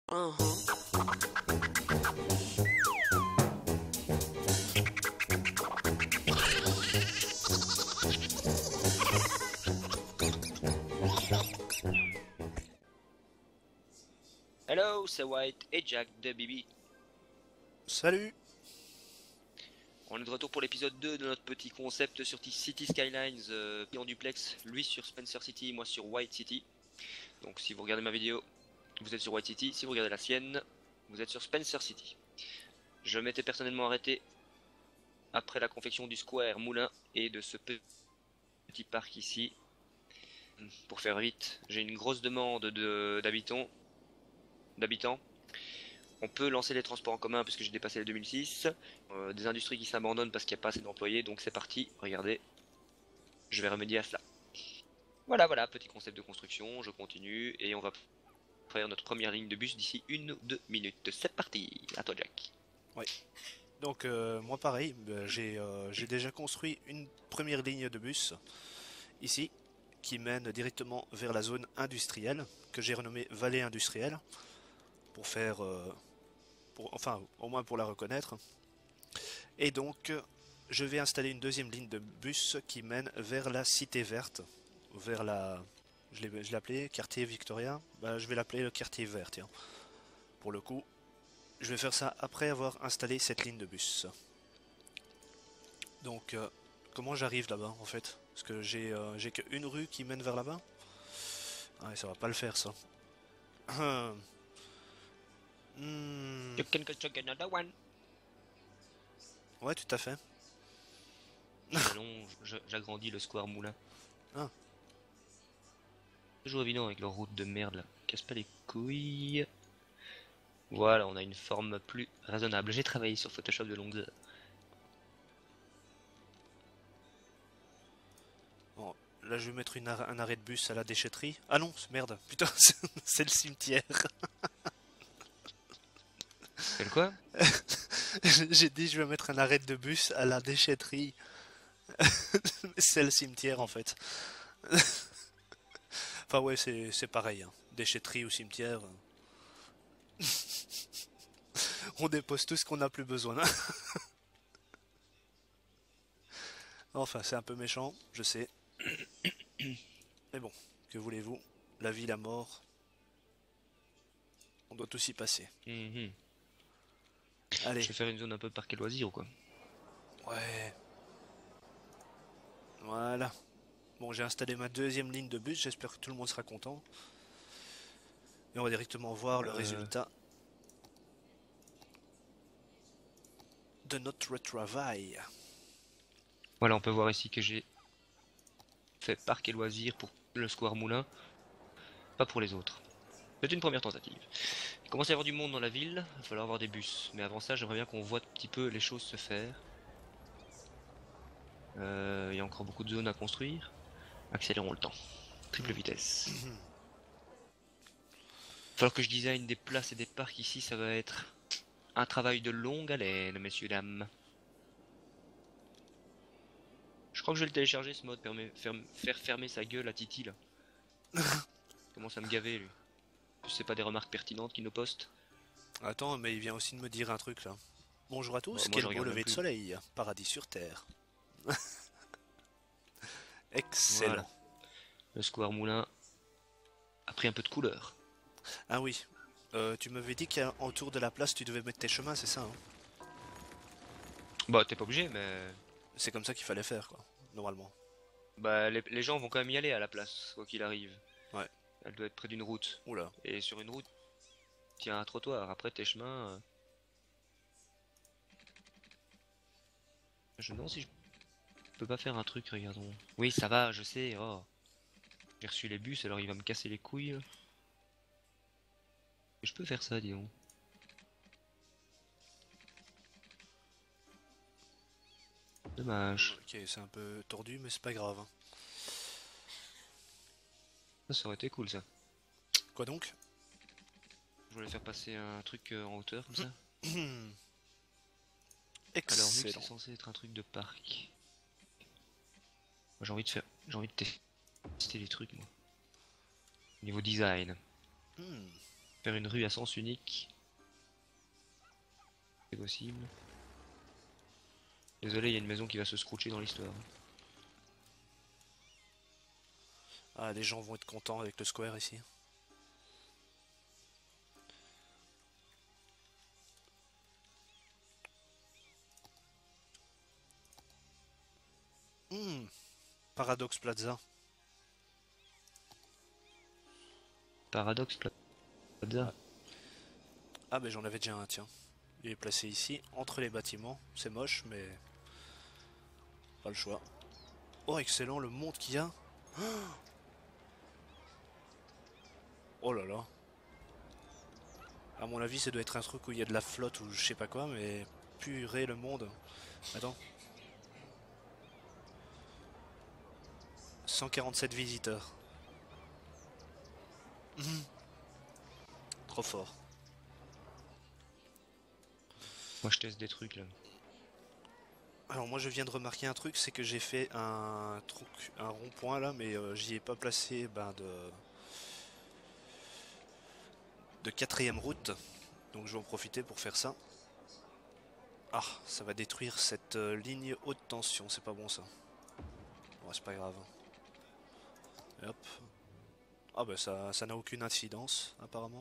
Mhm. Hello, c'est White et Jack de Bibi. Salut. On est de retour pour l'épisode 2 de notre petit concept sur City Skylines en duplex. Lui sur Spencer City, moi sur White City. Donc si vous regardez ma vidéo, vous êtes sur White City. Si vous regardez la sienne, vous êtes sur Spencer City. Je m'étais personnellement arrêté après la confection du Square Moulin et de ce petit parc ici. Pour faire vite, j'ai une grosse demande d'habitants. On peut lancer les transports en commun puisque j'ai dépassé les 2006. Des industries qui s'abandonnent parce qu'il n'y a pas assez d'employés. Donc c'est parti, regardez, je vais remédier à cela. Voilà, petit concept de construction, je continue et on va faire notre première ligne de bus d'ici 1 ou 2 minutes. C'est parti, à toi Jack. Oui. Donc moi pareil, j'ai déjà construit une première ligne de bus ici qui mène directement vers la zone industrielle que j'ai renommée Vallée industrielle pour faire, enfin au moins pour la reconnaître. Et donc je vais installer une deuxième ligne de bus qui mène vers la cité verte, vers la, je l'ai appelé quartier Victoria. Bah, je vais l'appeler le quartier vert, tiens. Pour le coup, je vais faire ça après avoir installé cette ligne de bus. Donc, comment j'arrive là-bas en fait? Parce que j'ai qu'une rue qui mène vers là-bas. Ah, ça va pas le faire ça. Hmm, You can construct another one. ouais, tout à fait. J'agrandis le square Moulin. Ah, Toujours évident avec leur route de merde là. Casse pas les couilles. Voilà, on a une forme plus raisonnable. J'ai travaillé sur Photoshop de longues heures. bon, là je vais mettre un arrêt de bus à la déchetterie. Ah non, merde, putain, c'est le cimetière. C'est quoi? J'ai dit je vais mettre un arrêt de bus à la déchetterie. C'est le cimetière en fait. Enfin ouais, c'est pareil, hein. Déchetterie ou cimetière. On dépose tout ce qu'on n'a plus besoin. Enfin, c'est un peu méchant, je sais. Mais bon, que voulez-vous? La vie, la mort, on doit tous y passer. Je Allez, vais faire une zone un peu parc et loisirs ou quoi? ouais, voilà. Bon, j'ai installé ma deuxième ligne de bus, j'espère que tout le monde sera content. Et on va directement voir le Euh, résultat de notre travail. Voilà, on peut voir ici que j'ai fait parc et loisirs pour le Square Moulin, pas pour les autres. C'est une première tentative. Il commence à y avoir du monde dans la ville, il va falloir avoir des bus. Mais avant ça, j'aimerais bien qu'on voit un petit peu les choses se faire. Il y a encore beaucoup de zones à construire. Accélérons le temps. Triple vitesse. Il va falloir que je design des places et des parcs ici, ça va être un travail de longue haleine, messieurs, dames. Je crois que je vais le télécharger ce mode, faire fermer sa gueule à Titi là. Il commence à me gaver lui. C'est pas des remarques pertinentes qu'il nous poste. Attends, mais il vient aussi de me dire un truc là. Bonjour à Bon, tous, moi je quel beau regarde même lever de plus. soleil, paradis sur terre. Voilà. Excellent. Le Square Moulin a pris un peu de couleur. Ah oui, tu m'avais dit qu'autour de la place tu devais mettre tes chemins, c'est ça, hein? Bah t'es pas obligé mais... C'est comme ça qu'il fallait faire, quoi, normalement. Bah les gens vont quand même y aller à la place, quoi qu'il arrive. Ouais, Elle doit être près d'une route. oula. Et sur une route, il y a un trottoir. Après tes chemins... Je me demande si je peux pas faire un truc, regardons. Oui ça va, je sais, oh. J'ai reçu les bus, alors il va me casser les couilles. Je peux faire ça, dis donc. Dommage. Ok, c'est un peu tordu, mais c'est pas grave, hein. Ça aurait été cool ça. Quoi donc? Je voulais faire passer un truc en hauteur comme ça. Alors vu que c'est Excellent. censé être un truc de parc, moi, j'ai envie de tester les trucs moi. Niveau design. Hmm. Faire une rue à sens unique. C'est possible. Désolé, il y a une maison qui va se scroucher dans l'histoire. Ah, les gens vont être contents avec le square ici. Hmm, Paradox Plaza. Paradoxe Plaza. Ouais. Ah, mais j'en avais déjà un, tiens. Il est placé ici, entre les bâtiments. C'est moche, mais pas le choix. Oh, excellent, le monde qu'il y a. Oh là là. À mon avis, ça doit être un truc où il y a de la flotte ou je sais pas quoi, mais purée le monde. Attends. 147 visiteurs. Mhm. Trop fort. Moi je teste des trucs là. Alors moi je viens de remarquer un truc, c'est que j'ai fait un truc, un rond-point là, mais j'y ai pas placé de quatrième route. Donc je vais en profiter pour faire ça. Ah, ça va détruire cette ligne haute tension, c'est pas bon ça. Bon, c'est pas grave. Et hop. Ah bah ça n'a aucune incidence apparemment.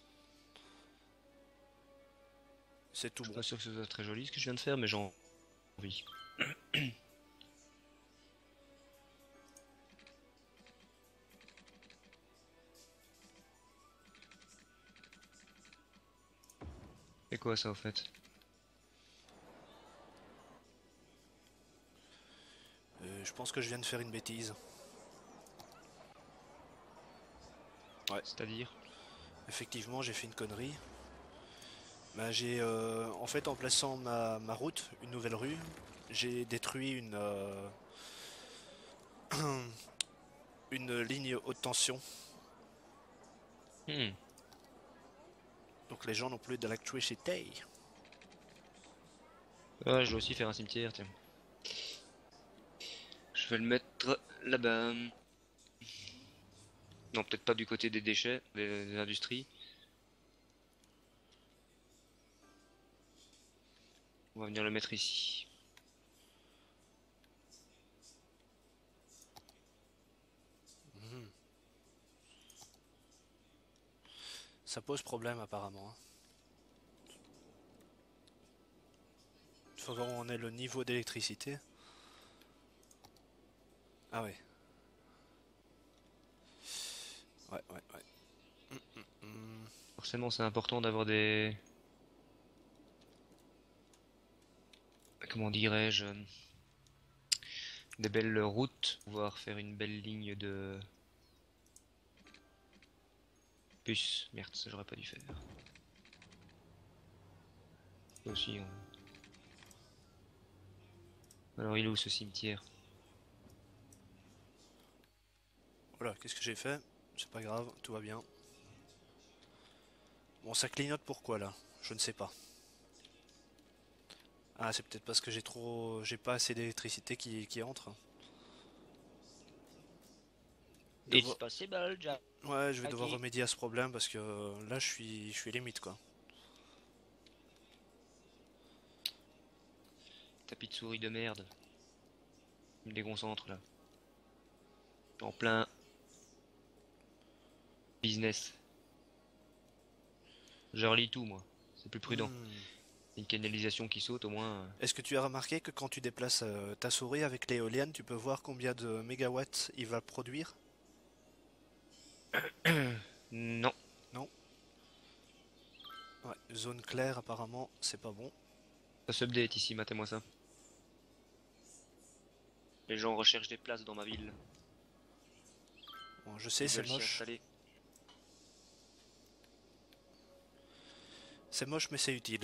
C'est tout Je suis bon. pas sûr que ce soit très joli ce que je viens de faire, mais j'ai envie. C'est quoi ça au fait? Je pense que je viens de faire une bêtise. Ouais, C'est-à-dire? effectivement j'ai fait une connerie. Bah, j'ai en fait en plaçant ma route, une nouvelle rue, j'ai détruit une ligne haute tension. Hmm. Donc les gens n'ont plus d'électricité. Ouais, je vais aussi faire un cimetière, tiens. Je vais le mettre là-bas. Non, peut-être pas du côté des déchets, des industries. On va venir le mettre ici. Mhm. Ça pose problème apparemment, hein. Il faut voir où on est le niveau d'électricité. Ah ouais. Ouais, ouais, ouais. Hmm. Forcément, c'est important d'avoir des... Comment dirais-je? Des belles routes, pouvoir faire une belle ligne de bus. Merde, ça j'aurais pas dû faire. Ça aussi, alors il est où ce cimetière? Voilà, qu'est-ce que j'ai fait? C'est pas grave, tout va bien. Bon, ça clignote pourquoi là? Je ne sais pas. Ah, c'est peut-être parce que j'ai pas assez d'électricité qui entre. It's Devoir- possible, Ouais, je vais devoir Jackie. remédier à ce problème parce que là, je suis limite quoi. Tapis de souris de merde. Il me déconcentre là. En plein business. Je relis tout moi. C'est plus prudent. Hmm. Une canalisation qui saute au moins. Est-ce que tu as remarqué que quand tu déplaces ta souris avec l'éolienne, tu peux voir combien de mégawatts il va produire? Non. Non? Ouais, zone claire apparemment, c'est pas bon. Ça s'update ici, matez-moi ça. Les gens recherchent des places dans ma ville. Bon, je sais, Ils c'est veulent s'y moche. installer. C'est moche, mais c'est utile.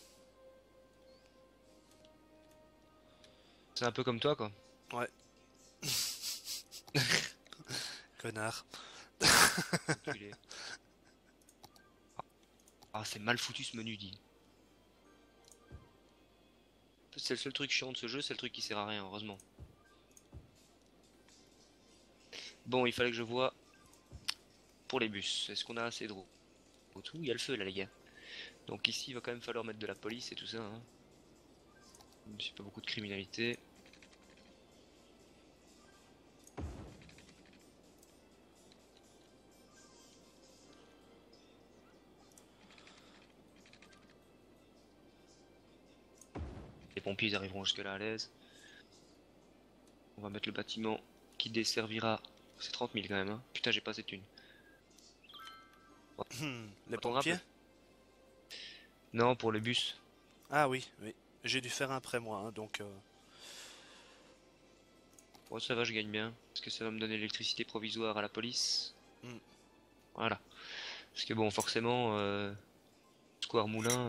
C'est un peu comme toi quoi. Ouais, connard. Enculé. Ah, c'est mal foutu ce menu dit. C'est le seul truc chiant de ce jeu, c'est le truc qui sert à rien, heureusement. Bon, il fallait que je vois pour les bus. Est-ce qu'on a assez de routes? tout. Il y a le feu là les gars. Donc ici il va quand même falloir mettre de la police et tout ça. Hein. Même si pas beaucoup de criminalité. Les pompiers ils arriveront jusque là à l'aise. On va mettre le bâtiment qui desservira. C'est 30 000 quand même. Hein. Putain j'ai pas cette thune. Les Attendre un peu. pompiers? Non pour le bus. Ah oui, oui. J'ai dû faire un prêt moi, hein, donc... Bon ça va je gagne bien. Parce que ça va me donner l'électricité provisoire à la police. Hmm. Voilà. Parce que bon forcément Square Moulin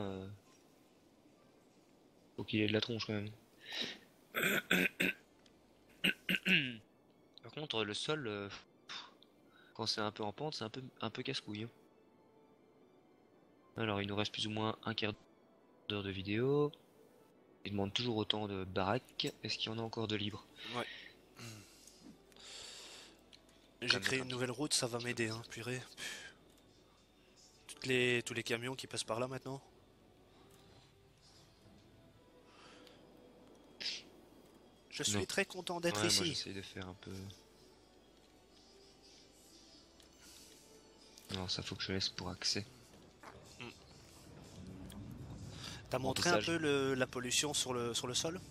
faut qu'il ait de la tronche quand même. Par contre le sol quand c'est un peu en pente c'est un peu casse-couille. Hein. Alors il nous reste plus ou moins un quart d'heure de vidéo. Il demande toujours autant de baraques. Est-ce qu'il y en a encore de libres? Ouais. J'ai créé une nouvelle route, ça va m'aider, hein, purée. Tous les camions qui passent par là maintenant. Je suis très content d'être ici. Moi j'essaye de faire un peu... Non, ça faut que je laisse pour accès. T'as montré un peu la pollution sur le sol?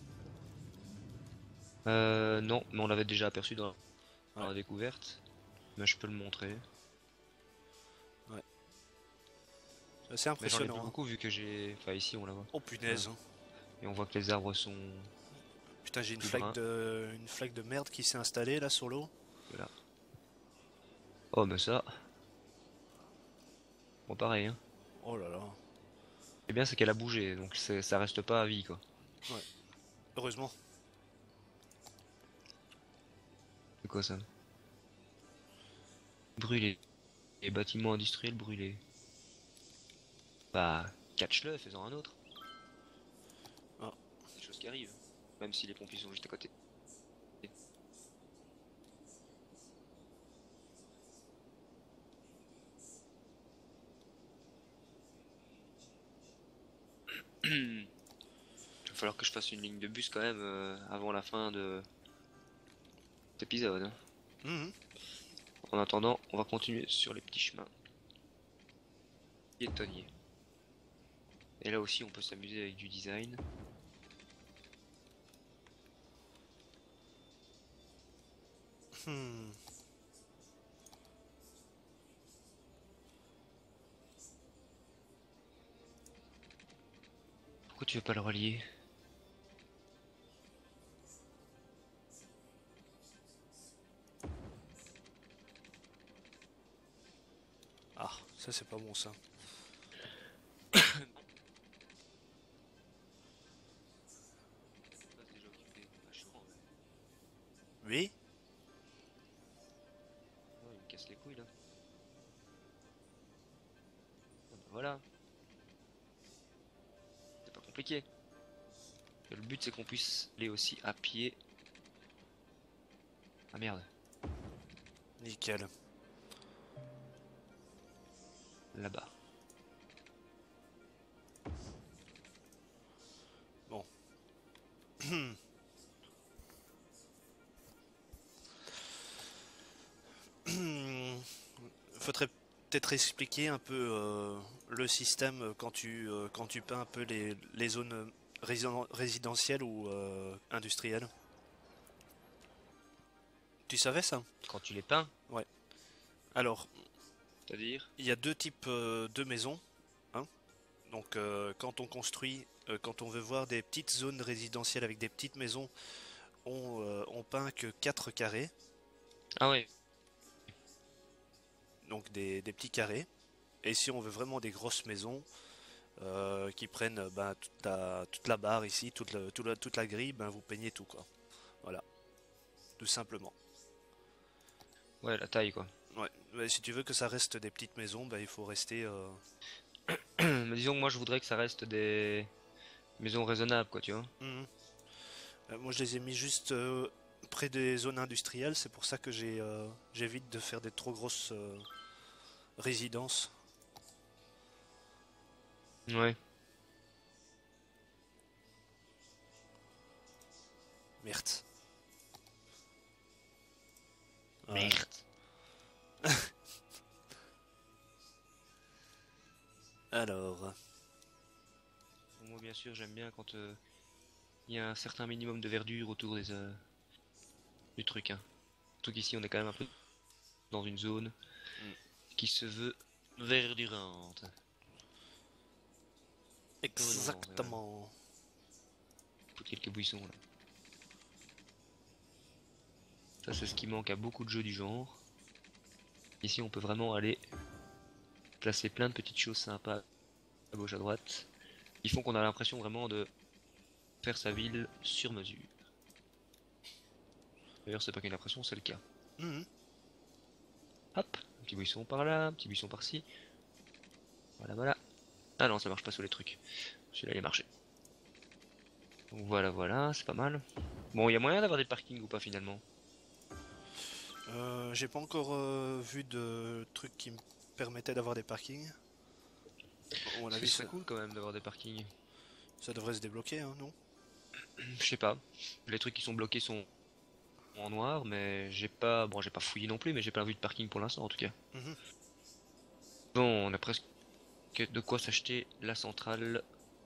Non, mais on l'avait déjà aperçu dans la découverte. Mais je peux le montrer. Ouais. C'est impressionnant. Mais j'en ai plus beaucoup vu que j'ai... Enfin ici on la voit. Oh punaise. Ouais. Et on voit que les arbres sont... Putain j'ai une flaque de merde qui s'est installée là sur l'eau. Voilà. Oh mais ça... Bon pareil hein. Oh là là. Et bien c'est qu'elle a bougé, donc ça reste pas à vie quoi. Ouais. Heureusement. C'est quoi ça? Brûler. Les bâtiments industriels brûlés. Bah, catch-le, faisant un autre. Ah. C'est des choses qui arrivent. Même si les pompiers sont juste à côté. Il va falloir que je fasse une ligne de bus quand même avant la fin de cet épisode. Hein. Mmh. En attendant, on va continuer sur les petits chemins piétonniers. Et là aussi, on peut s'amuser avec du design. Pourquoi tu veux pas le relier? Ah, ça c'est pas bon ça. Oui? Oh, il me casse les couilles là. Ah, bah, voilà. C'est pas compliqué. Et le but c'est qu'on puisse aller aussi à pied. Ah merde. Nickel. Là-bas. Bon. Faudrait peut-être expliquer un peu le système quand tu peins un peu les zones résidentielles ou industrielles. Tu savais ça? Quand tu les peins, Ouais. Alors, c'est-à-dire? il y a deux types de maisons. Hein. Donc, quand on construit, quand on veut voir des petites zones résidentielles avec des petites maisons, on peint que 4 carrés. Ah ouais. Donc des petits carrés. Et si on veut vraiment des grosses maisons qui prennent ben, toute la barre ici, toute la grille, ben, vous peignez tout quoi. Voilà, tout simplement. Ouais, la taille quoi. Ouais. Mais si tu veux que ça reste des petites maisons, ben, il faut rester. Mais disons que moi je voudrais que ça reste des maisons raisonnables quoi, tu vois. Moi je les ai mis juste près des zones industrielles, c'est pour ça que j'évite de faire des trop grosses résidences. Ouais. Merde. Voilà. Merde. Alors, Moi, bien sûr, j'aime bien quand il y a un certain minimum de verdure autour du truc. Hein. Surtout qu'ici, on est quand même un peu dans une zone Mm. qui se veut verdurante. Peu redondante, quand même. exactement. Faut quelques buissons là. Ça, c'est ce qui manque à beaucoup de jeux du genre. Ici, on peut vraiment aller placer plein de petites choses sympas à gauche à droite. Ils font qu'on a l'impression vraiment de faire sa ville sur mesure. D'ailleurs, c'est pas qu'une impression, c'est le cas. Mhm. Hop, un petit buisson par là, un petit buisson par-ci. Voilà, voilà. Ah non, ça marche pas sur les trucs. Celui-là, il a marché. Donc voilà, voilà, c'est pas mal. Bon, il y a moyen d'avoir des parkings ou pas finalement? J'ai pas encore vu de truc qui me permettait d'avoir des parkings. À mon Parce que avis, ce serait cool quand même d'avoir des parkings. ça devrait se débloquer, hein, non? Je sais pas. Les trucs qui sont bloqués sont en noir, mais j'ai pas. Bon, j'ai pas fouillé non plus, mais j'ai pas vu de parking pour l'instant en tout cas. Mhm. Bon, on a presque de quoi s'acheter la centrale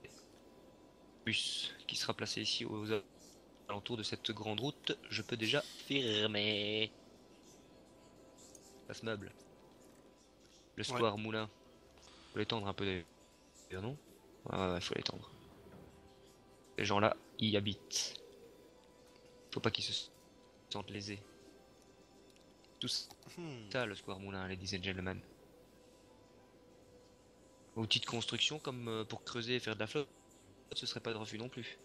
bus qui sera placée ici aux alentours de cette grande route. Je peux déjà firmer. Ça se meuble. Le Ouais. square Moulin. Faut l'étendre un peu d'ailleurs, non? Ouais, faut l'étendre. Ces gens-là y habitent. Faut pas qu'ils se sentent lésés. Tout Hmm. ça, le square Moulin, ladies and gentlemen. Outil de construction comme pour creuser et faire de la flotte, ce serait pas de refus non plus.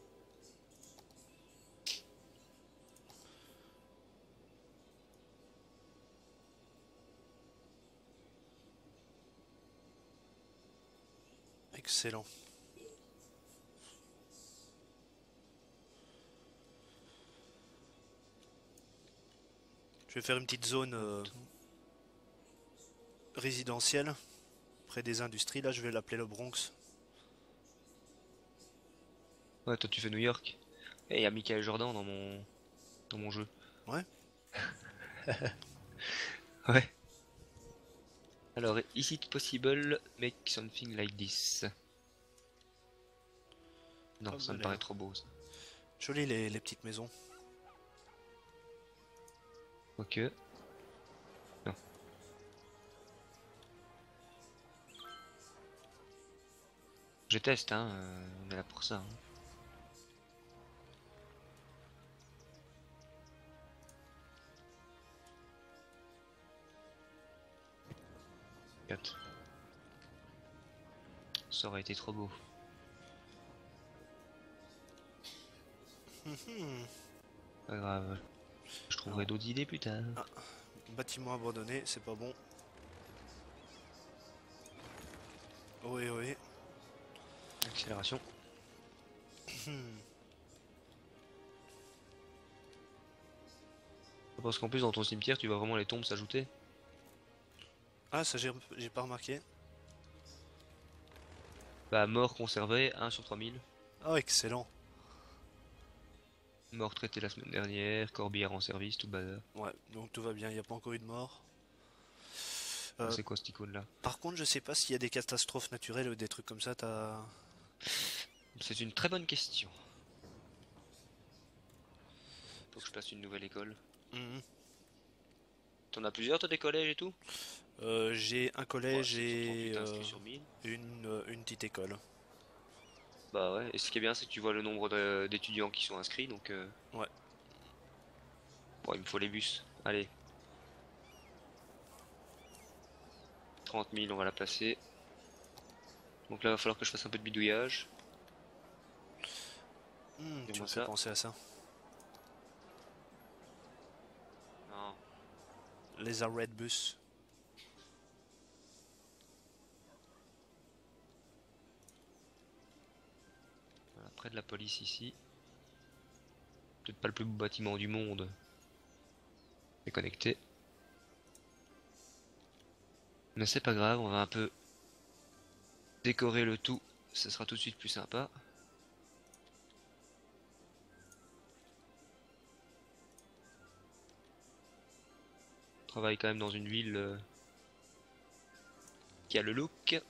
Excellent. Je vais faire une petite zone résidentielle près des industries. Là, je vais l'appeler le Bronx. Ouais, toi tu fais New York. Et il y a Michael Jordan dans mon jeu. Ouais. Ouais. Alors, is it possible make something like this? Non, Hop, ça me allez. paraît trop beau ça. Joli les petites maisons. Ok. Non. Je teste, hein. On est là pour ça. Hein. Regarde. Ça aurait été trop beau. Mhm. Pas grave. Je trouverai Alors, d'autres idées plus tard. bâtiment abandonné, c'est pas bon. Oui, oui. Accélération. Hmm. Parce qu'en plus dans ton cimetière tu vois vraiment les tombes s'ajouter. Ah, ça j'ai pas remarqué. Bah mort conservé, 1 sur 3000. Oh, excellent. Mort traité la semaine dernière, Corbière en service, tout bazar. Ouais, donc tout va bien, il n'y a pas encore eu de mort. Ah, Euh, c'est quoi cette icône là? Par contre, je sais pas s'il y a des catastrophes naturelles ou des trucs comme ça, t'as... C'est une très bonne question. Faut que je place une nouvelle école. Mhm. T'en as plusieurs toi des collèges et tout? J'ai un Ouais, collège et 738 inscrits sur 1000. une petite école. Bah ouais, et ce qui est bien c'est que tu vois le nombre d'étudiants qui sont inscrits donc Ouais. bon il me faut les bus. Allez, 30 000 on va la placer. Donc là il va falloir que je fasse un peu de bidouillage. Tu Fais-moi me fais ça. penser à ça. Non. Les Red Bus. Voilà, près de la police ici. Peut-être pas le plus beau bâtiment du monde. Mais connecté. Mais c'est pas grave, on va un peu décorer le tout ça sera tout de suite plus sympa. On travaille quand même dans une ville qui a le look.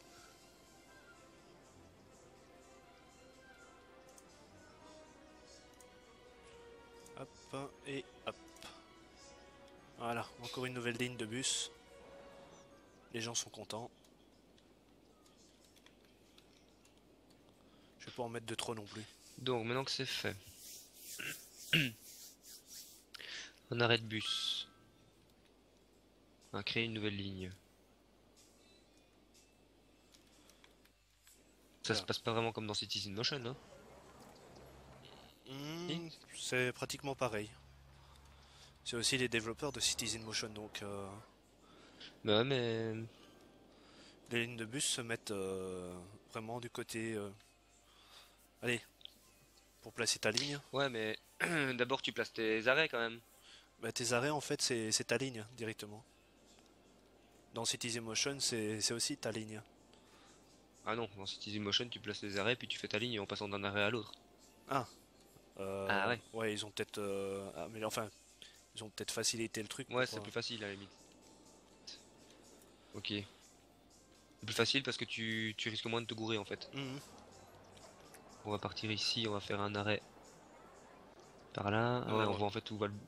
Hop, et hop. Voilà, encore une nouvelle ligne de bus. Les gens sont contents. Je vais pas en mettre de trop non plus. Donc maintenant que c'est fait, un arrêt de bus. On va créer une nouvelle ligne. Ça se passe pas vraiment comme dans Cities in Motion, hein? C'est pratiquement pareil. C'est aussi les développeurs de Cities in Motion, donc Bah ouais, mais... les lignes de bus se mettent vraiment du côté... Allez, pour placer ta ligne. Ouais, mais d'abord tu places tes arrêts quand même. Bah, tes arrêts, en fait, c'est ta ligne directement. Dans Cities in Motion, c'est aussi ta ligne. Ah non, dans Cities in Motion tu places les arrêts puis tu fais ta ligne en passant d'un arrêt à l'autre. Ah, Ah ouais. ouais, ils ont peut-être... mais enfin, ils ont peut-être facilité le truc. Ouais, pour, c'est plus facile à la limite. Ok. C'est plus facile parce que tu risques moins de te gourer en fait. Mhm. On va partir ici, on va faire un arrêt par là. Ah ouais, on voit en fait où va le...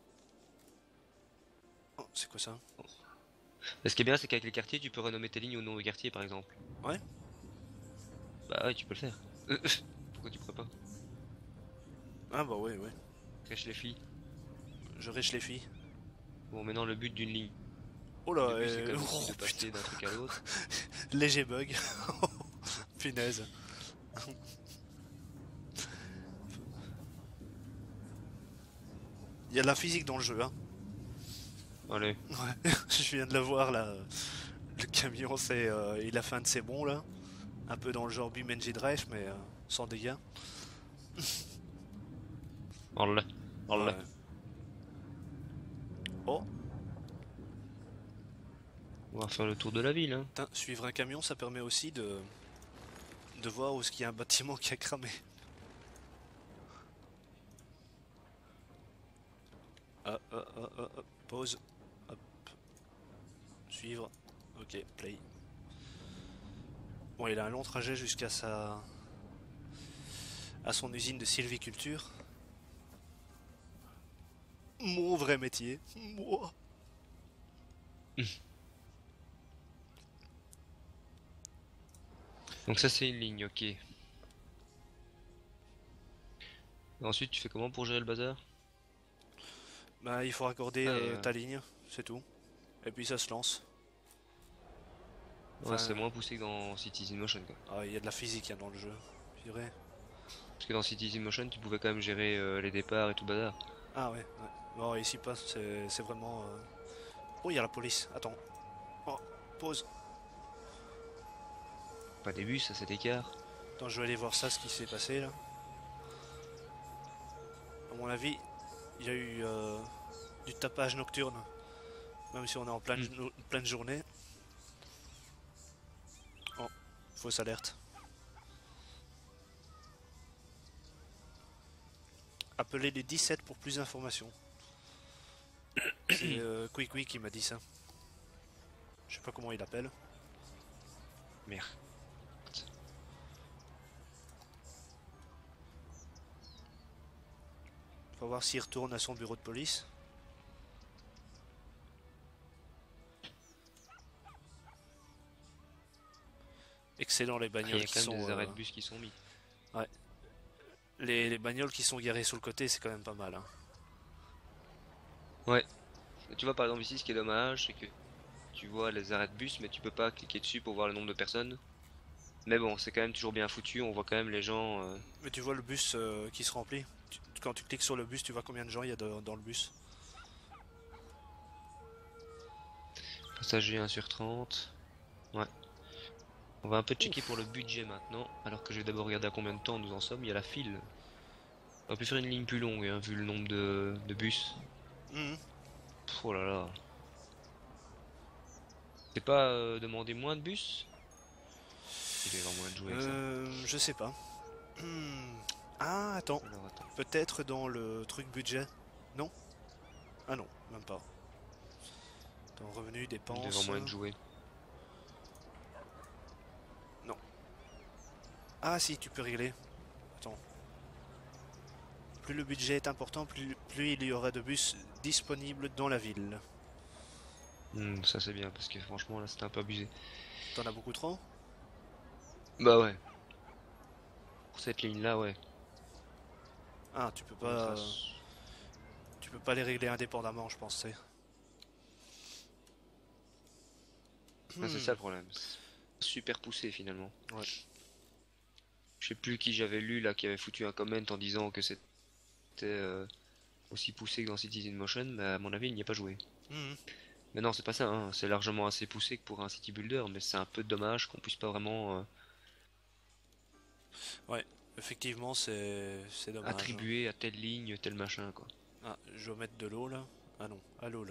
Oh, c'est quoi ça? Ce qui est bien, c'est qu'avec les quartiers, tu peux renommer tes lignes au nom de quartier par exemple. Ouais. Bah ouais, tu peux le faire. Pourquoi tu pourrais pas? Ah bah ouais, ouais. Crèche les filles. Je rêche les filles. Bon, maintenant le but d'une ligne Oh de là, bus, c'est quand même aussi oh, de passer d'un truc à l'autre. léger bug. Punaise. Il y a de la physique dans le jeu, hein. Allez. Ouais, je viens de le voir là. Le camion, il a fait un de ses bons là. Un peu dans le genre BeamNG Drive, mais sans dégâts. Allez. Allez. Ouais. Oh, On va faire le tour de la ville, hein. putain, suivre un camion, ça permet aussi de voir où est-ce qu'il y a un bâtiment qui a cramé. Pause. Hop. Suivre. Ok, play. Bon, il a un long trajet jusqu'à à son usine de sylviculture. Mon vrai métier. Moi. Donc ça c'est une ligne, ok. Et ensuite tu fais comment pour gérer le bazar? Bah, il faut raccorder Ah, ta ligne, c'est tout. Et puis ça se lance. ouais, Enfin, c'est moins poussé que dans Cities in Motion quoi. ah, il y a de la physique hein, dans le jeu. C'est vrai. Parce que dans Cities in Motion tu pouvais quand même gérer les départs et tout le bazar. Ah ouais, ouais. Bon, ici pas, c'est vraiment. Oh, il y a la police. Attends. Oh, pause. Pas des bus, ça c'est d'écart. Attends, je vais aller voir ça, ce qui s'est passé là. À mon avis, il y a eu du tapage nocturne. Même si on est en pleine journée. Oh, fausse alerte. Appelez les 17 pour plus d'informations. C'est Quick qui m'a dit ça. Je sais pas comment il appelle. Merde. Faut voir s'il retourne à son bureau de police. Excellent les Il y bagnoles a qui quand même sont. des arrêts de bus qui sont mis. Ouais. Les bagnoles qui sont garées sur le côté, c'est quand même pas mal. Hein. Ouais. Tu vois par exemple ici ce qui est dommage, c'est que tu vois les arrêts de bus mais tu peux pas cliquer dessus pour voir le nombre de personnes. Mais bon, c'est quand même toujours bien foutu, on voit quand même les gens... Mais tu vois le bus qui se remplit. Quand tu cliques sur le bus, tu vois combien de gens il y a dans le bus. Passagers 1 sur 30. Ouais. On va un peu checker pour le budget maintenant, alors que je vais d'abord regarder à combien de temps nous en sommes. Il y a la file. On aurait pu faire une ligne plus longue, hein, vu le nombre de bus. Pff, oh là là. C'est pas demander moins de bus? Il doit y avoir moyen de jouer avec ça. Je sais pas. Hmm. Ah, attends. Alors attends. Peut-être dans le truc budget. Non? Ah non, même pas. Dans revenus, Il doit y avoir dépenses. moyen de jouer. Non. Ah si, tu peux régler. Attends. Plus le budget est important, plus il y aura de bus disponibles dans la ville. Ça c'est bien parce que franchement là c'était un peu abusé. T'en as beaucoup trop? Bah ouais. Pour cette ligne là ouais. Ah, On mettra tu peux pas les régler indépendamment, je pensais. Ah, c'est ça le problème. C'est super poussé finalement. Ouais. Je sais plus qui j'avais lu là qui avait foutu un comment en disant que c'était aussi poussé que dans Cities in Motion, mais à mon avis il n'y a pas joué. Hmm. Mais non c'est pas ça, hein. C'est largement assez poussé que pour un city builder, mais c'est un peu dommage qu'on puisse pas vraiment Ouais, effectivement, c'est dommage. attribuer à telle ligne tel machin quoi. Ah, je vais mettre de l'eau là. Ah non, à l'eau là.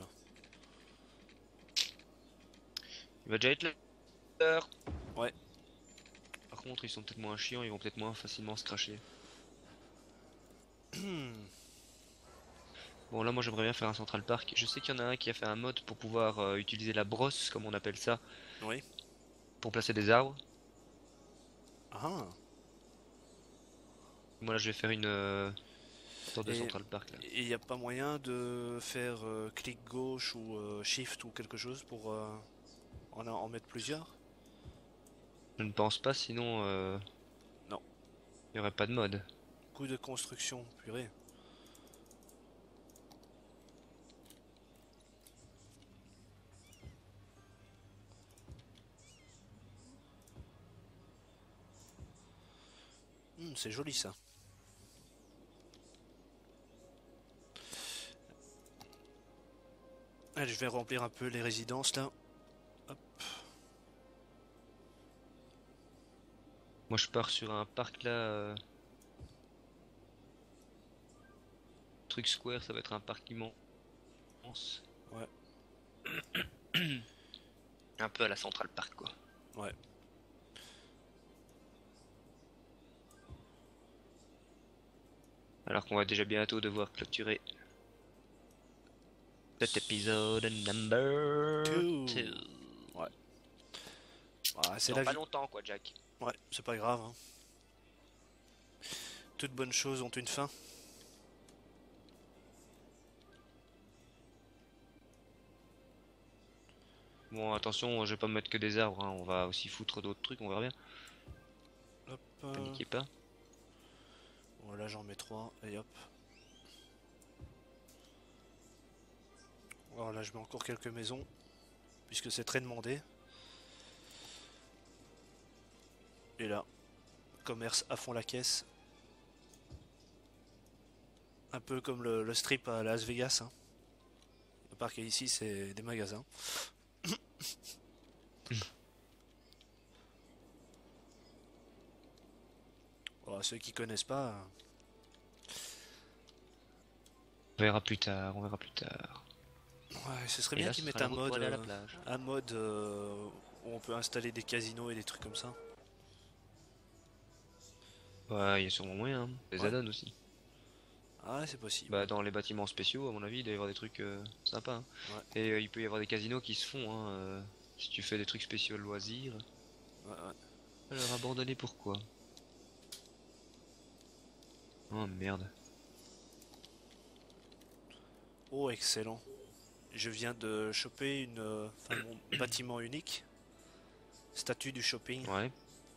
Il va déjà être l'heure. Ouais. Par contre ils sont peut-être moins chiants, ils vont peut-être moins facilement se cracher. Bon là moi j'aimerais bien faire un Central Park. Je sais qu'il y en a un qui a fait un mode pour pouvoir utiliser la brosse comme on appelle ça Oui. pour placer des arbres. Ah. Moi là je vais faire une sorte de Et Central Park là. il n'y a pas moyen de faire clic gauche ou shift ou quelque chose pour en mettre plusieurs? Je ne pense pas sinon Non. il n'y aurait pas de mode. Coût de construction, purée. C'est joli ça. Allez, je vais remplir un peu les résidences là. Hop. Moi je pars sur un parc là. Truc Square, ça va être un parc immense. Ouais. Un peu à la Central Park quoi. Ouais. Alors qu'on va déjà bientôt devoir clôturer cet épisode number 2. Ouais. Ouais, c'est Dans la pas vie. longtemps quoi Jack. Ouais, c'est pas grave, hein. Toutes bonnes choses ont une fin. Bon attention, je vais pas mettre que des arbres, hein. On va aussi foutre d'autres trucs, on verra bien. Hop. Paniquez pas. Voilà, j'en mets 3 et hop. Alors là, je mets encore quelques maisons, puisque c'est très demandé. Et là, commerce à fond la caisse. Un peu comme le strip à Las Vegas, hein. À part qu'ici, c'est des magasins. Voilà, ceux qui connaissent pas, On verra plus tard, on verra plus tard. ouais, ce serait Et bien là, qu'ils ce sera mettent la route pour aller à la plage. un mode où on peut installer des casinos et des trucs comme ça. Ouais, il y a sûrement moyen, hein. Des Ouais. add-ons aussi. Ah, ouais, c'est possible. Bah, dans les bâtiments spéciaux, à mon avis, il doit y avoir des trucs sympas, hein. Ouais. Et il peut y avoir des casinos qui se font, hein, si tu fais des trucs spéciaux loisirs. Ouais, ouais. Alors, abandonner pourquoi? Oh merde. Oh, excellent. Je viens de choper mon bâtiment unique. Statut du shopping. Ouais.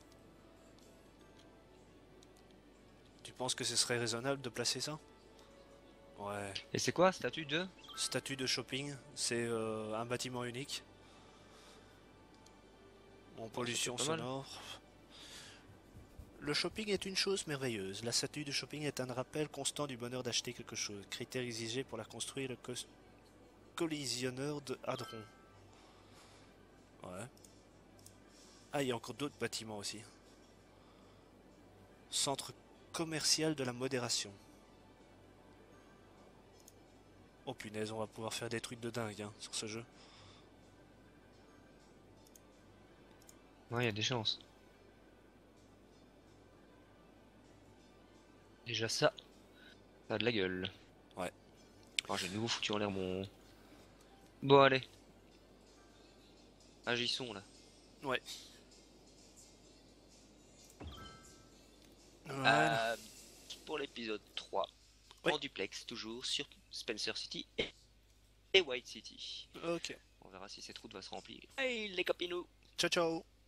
Tu penses que ce serait raisonnable de placer ça? Ouais. Et c'est quoi, statut de? Statut de shopping, c'est un bâtiment unique. En pollution pas mal. sonore. Le shopping est une chose merveilleuse. La statue de shopping est un rappel constant du bonheur d'acheter quelque chose. Critère exigé pour la construire, le collisionneur de hadron. Ouais. Ah, il y a encore d'autres bâtiments aussi. Centre commercial de la modération. Oh punaise, on va pouvoir faire des trucs de dingue hein, sur ce jeu. Ouais, il y a des chances. Déjà ça a de la gueule. Ouais. Oh, j'ai de nouveau foutu en l'air mon... Bon allez. Agissons là. Ouais. Voilà. Pour l'épisode 3. Oui. En duplex, toujours sur Spencer City et White City. Ok. On verra si cette route va se remplir. Hey les copinous! Ciao ciao.